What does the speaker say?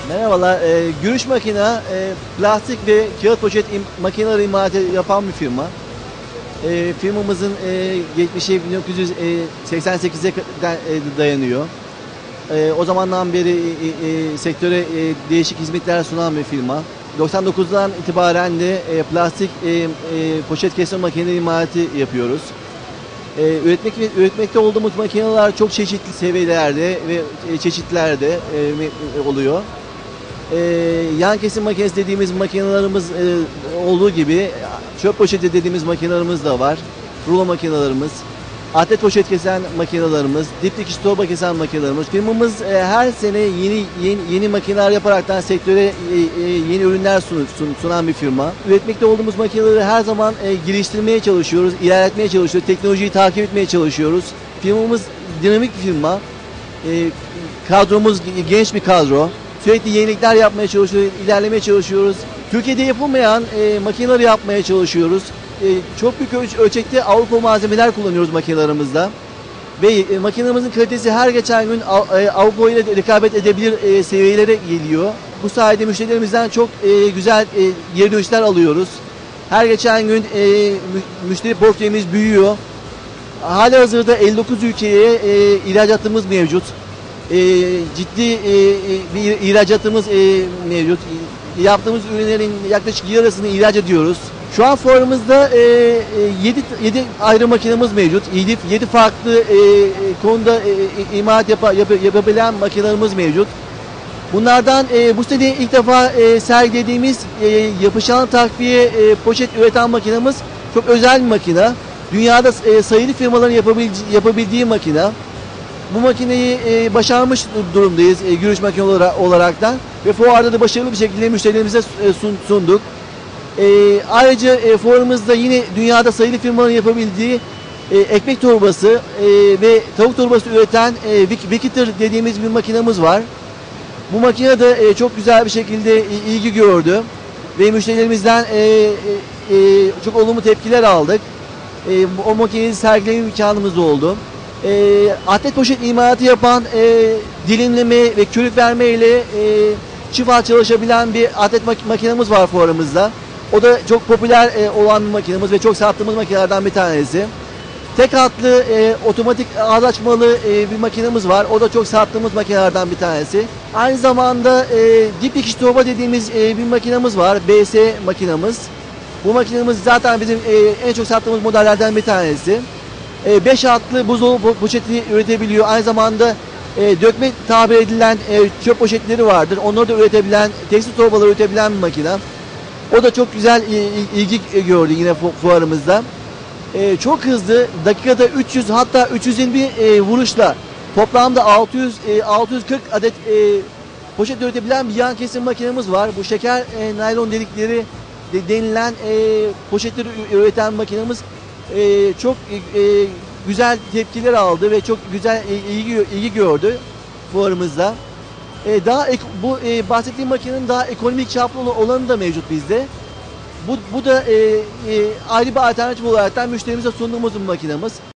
Merhabalar, Gürüş Makina, plastik ve kağıt poşet makineleri imalatı yapan bir firma. Firmamızın geçmişi 1988'e dayanıyor. O zamandan beri sektöre değişik hizmetler sunan bir firma. 99'dan itibaren de plastik poşet kesme makineleri imalatı yapıyoruz. Üretmekte olduğumuz makineler çok çeşitli seviyelerde ve çeşitlerde oluyor. Yan kesim makinesi dediğimiz makinelerimiz olduğu gibi çöp poşeti dediğimiz makinelerimiz de var. Rulo makinelerimiz, atlet poşet kesen makinelerimiz, dip dikiş torba kesen makinelerimiz. Firmamız her sene yeni makineler yaparaktan sektöre yeni ürünler sunan bir firma. Üretmekte olduğumuz makineleri her zaman geliştirmeye çalışıyoruz, ilerletmeye çalışıyoruz, teknolojiyi takip etmeye çalışıyoruz. Firmamız dinamik bir firma. Kadromuz genç bir kadro. Sürekli yenilikler yapmaya çalışıyoruz, ilerlemeye çalışıyoruz. Türkiye'de yapılmayan makineleri yapmaya çalışıyoruz. Çok büyük ölçekte Avrupa malzemeler kullanıyoruz makinelerimizde. Ve makinelerimizin kalitesi her geçen gün Avrupa ile rekabet edebilir seviyelere geliyor. Bu sayede müşterilerimizden çok güzel geri dönüşler alıyoruz. Her geçen gün müşteri portföyümüz büyüyor. Halihazırda 59 ülkeye ihracatımız mevcut. Ciddi bir ihracatımız mevcut. Yaptığımız ürünlerin yaklaşık yarısını ihraç ediyoruz. Şu an fuarımızda 7 ayrı makinemiz mevcut. 7 farklı konuda imalat yapabilen makinelerimiz mevcut. Bunlardan bu sene ilk defa sergilediğimiz yapışan takviye poşet üreten makinemiz çok özel bir makine. Dünyada sayılı firmaların yapabildiği makine. Bu makineyi başarmış durumdayız Gürüş Makine olaraktan ve fuarda da başarılı bir şekilde müşterilerimize sunduk. Ayrıca fuarımızda yine dünyada sayılı firmaların yapabildiği ekmek torbası ve tavuk torbası üreten Wickiter dediğimiz bir makinemiz var. Bu makine de çok güzel bir şekilde ilgi gördü ve müşterilerimizden çok olumlu tepkiler aldık. O makineyi sergileme imkanımız oldu. Atlet poşet imalatı yapan dilimleme ve körük verme ile çift hat çalışabilen bir atlet makinemiz var fuarımızda. O da çok popüler olan bir makinemiz ve çok sattığımız makinelerden bir tanesi. Tek hatlı otomatik ağız açmalı bir makinemiz var. O da çok sattığımız makinelerden bir tanesi. Aynı zamanda dip dikiş torba dediğimiz bir makinemiz var. BS makinemiz. Bu makinemiz zaten bizim en çok sattığımız modellerden bir tanesi. 5 hatlı buzdolabı poşeti üretebiliyor. Aynı zamanda dökme tabir edilen çöp poşetleri vardır. Onları da üretebilen, tekstil torbaları üretebilen bir makine. O da çok güzel ilgi gördü yine fuarımızda. Çok hızlı, dakikada 300 hatta 320 vuruşla toplamda 640 adet poşet üretebilen bir yan kesim makinemiz var. Bu şeker naylon delikleri denilen poşetleri üreten makinemiz çok güzel tepkiler aldı ve çok güzel ilgi gördü fuarımızda. Bu bahsettiğim makinenin daha ekonomik çaplı olanı da mevcut bizde. Bu da ayrı bir alternatif olarak müşterimize sunduğumuz bir makinemiz.